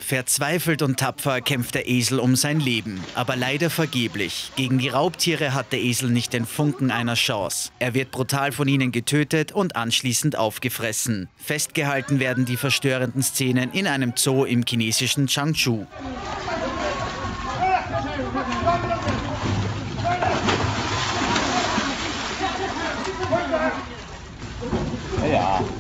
Verzweifelt und tapfer kämpft der Esel um sein Leben, aber leider vergeblich. Gegen die Raubtiere hat der Esel nicht den Funken einer Chance. Er wird brutal von ihnen getötet und anschließend aufgefressen. Festgehalten werden die verstörenden Szenen in einem Zoo im chinesischen Changshu. Ja.